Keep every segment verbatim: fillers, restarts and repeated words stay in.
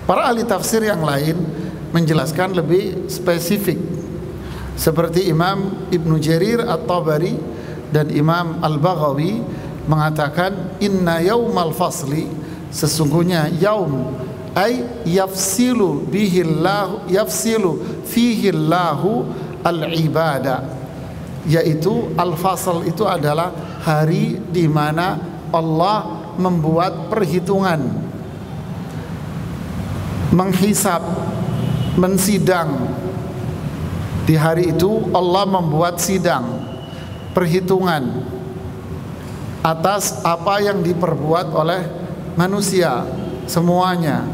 Para ahli tafsir yang lain menjelaskan lebih spesifik, seperti Imam Ibnu Jarir At-Tabari dan Imam Al-Baghawi mengatakan inna yaumal fasli, sesungguhnya yaum ay yafsilu bihillahu yafsilu fihillahu al-ibada, yaitu al-fasl itu adalah hari di mana Allah membuat perhitungan, menghisab, mensidang. Di hari itu Allah membuat sidang, perhitungan atas apa yang diperbuat oleh manusia semuanya,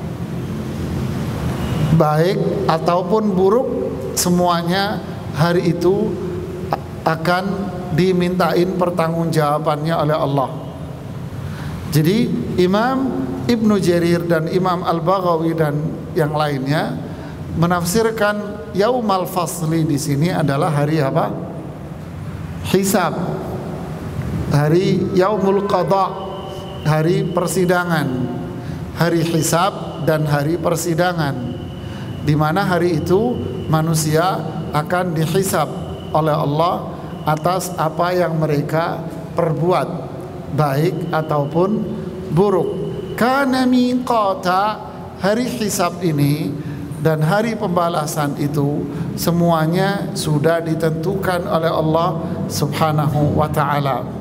baik ataupun buruk, semuanya hari itu akan dimintain pertanggungjawabannya oleh Allah. Jadi Imam Ibnu Jarir dan Imam Al-Baghawi dan yang lainnya menafsirkan yaumal fasli di sini adalah hari apa? Hisab, hari yaumul qada, hari persidangan, hari hisab dan hari persidangan, di mana hari itu manusia akan dihisab oleh Allah atas apa yang mereka perbuat, baik ataupun buruk. Kana miqata, hari hisab ini dan hari pembalasan itu semuanya sudah ditentukan oleh Allah Subhanahu wa ta'ala.